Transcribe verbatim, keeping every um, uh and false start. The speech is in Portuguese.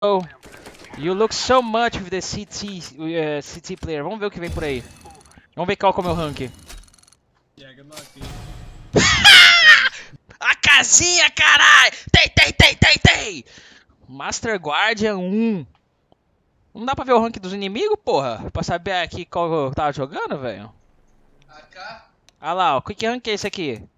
Oh, you look so much with the C T, uh, C T player. Vamos ver o que vem por aí. Vamos ver qual que é o meu rank. Yeah, good luck, A casinha, caralho! Tem, tem, tem, tem, tem! Master Guardian um. Não dá pra ver o rank dos inimigos, porra? Pra saber aqui qual eu tava jogando, velho? A K? Ah lá, ó. Que rank é esse aqui?